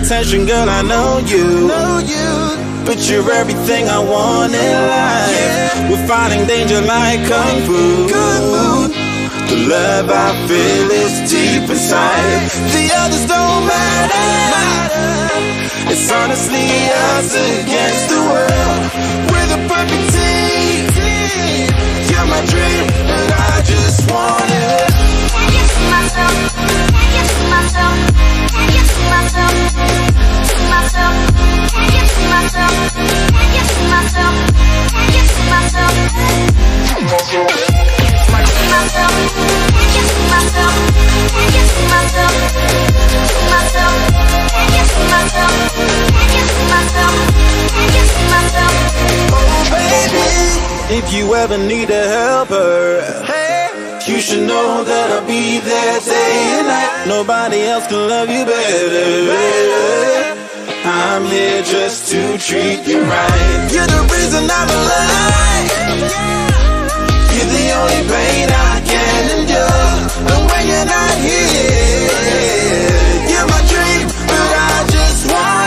attention, girl, I know you. But you're everything I want in life. We're fighting danger like Kung Fu. The love I feel is deep inside. The others don't matter. It's honestly us against the world. We're the perfect team. You're my dream, and I just want it. Can you see myself? Can you see myself? Can you see myself? See myself? Can you see myself? Can you see myself? Can you see myself? See myself? Can you see myself? Can you see myself? See myself? Can you see myself? Can you see myself? Can you see myself? Oh baby, if you ever need a helper, you should know that I'll be there day and night. Nobody else can love you better. I'm here just to treat you right. You're the reason I'm alive. You're the only pain I can endure. And when you're not here, you're my dream, but I just want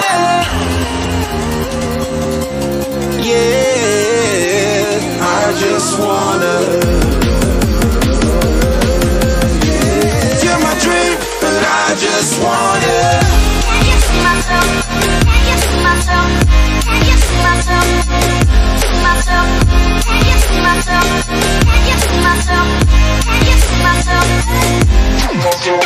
it. Yeah, I just wanna. I just want it. Can you see myself? Can you see myself? Can you see myself? See myself? Can you see myself? Can you see myself? Can you see myself? See myself?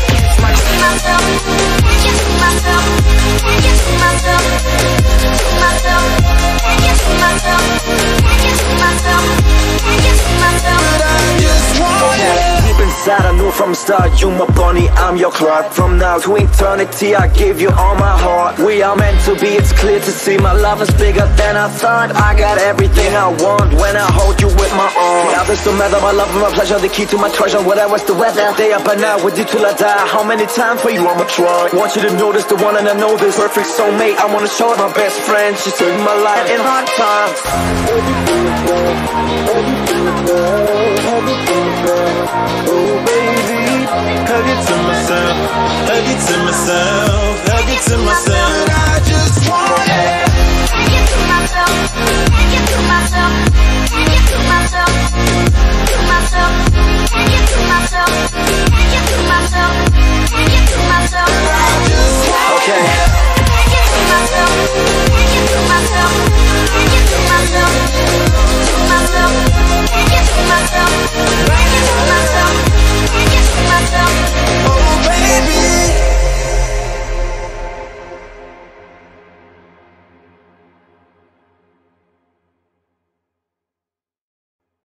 Can you see myself? Can you see myself? See myself? Can you see myself? Can you see myself? Can you see myself? But I just want it. Deep inside I knew from the start, you my bunny, I'm your Clark. From now to eternity I give you all my heart. We are meant to be, it's clear to see. My love is bigger than I thought. I got everything I want when I hold you with my arms. Now this don't matter, my love and my pleasure, the key to my treasure. Whatever's the weather, day up and out with you till I die. How many times for you I'ma try? Want you to know this, the one and I know this. Perfect soulmate, I wanna show it. My best friend, she saved my life in hard times. Oh baby, hug it to myself, hug it to myself.